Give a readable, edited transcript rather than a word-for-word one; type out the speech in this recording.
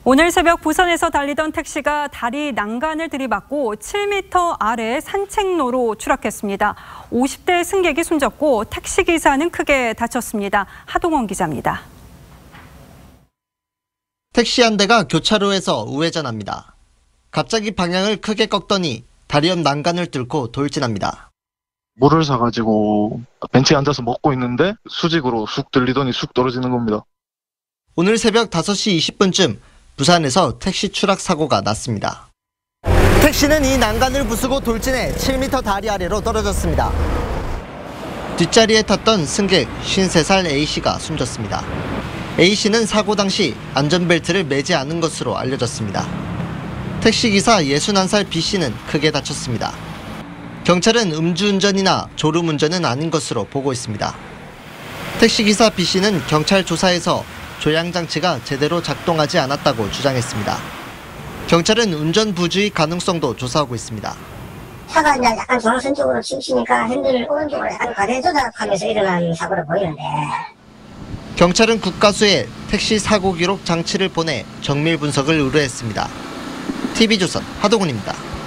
오늘 새벽 부산에서 달리던 택시가 다리 난간을 들이받고 7m 아래 산책로로 추락했습니다. 50대 승객이 숨졌고 택시기사는 크게 다쳤습니다. 하동원 기자입니다. 택시 한 대가 교차로에서 우회전합니다. 갑자기 방향을 크게 꺾더니 다리 옆 난간을 뚫고 돌진합니다. 물을 사가지고 벤치에 앉아서 먹고 있는데 수직으로 쑥 들리더니 쑥 떨어지는 겁니다. 오늘 새벽 5시 20분쯤 부산에서 택시 추락 사고가 났습니다. 택시는 이 난간을 부수고 돌진해 7m 다리 아래로 떨어졌습니다. 뒷자리에 탔던 승객 53살 A씨가 숨졌습니다. A씨는 사고 당시 안전벨트를 매지 않은 것으로 알려졌습니다. 택시기사 61살 B씨는 크게 다쳤습니다. 경찰은 음주운전이나 졸음운전은 아닌 것으로 보고 있습니다. 택시기사 B씨는 경찰 조사에서 조향장치가 제대로 작동하지 않았다고 주장했습니다. 경찰은 운전 부주의 가능성도 조사하고 있습니다. 차가 이제 약간 좌우선 쪽으로 치우치니까 핸들을 오른쪽으로 약간 과대 조작하면서 일어난 사고로 보이는데. 경찰은 국가수에 택시 사고 기록 장치를 보내 정밀 분석을 의뢰했습니다. TV조선 하동훈입니다.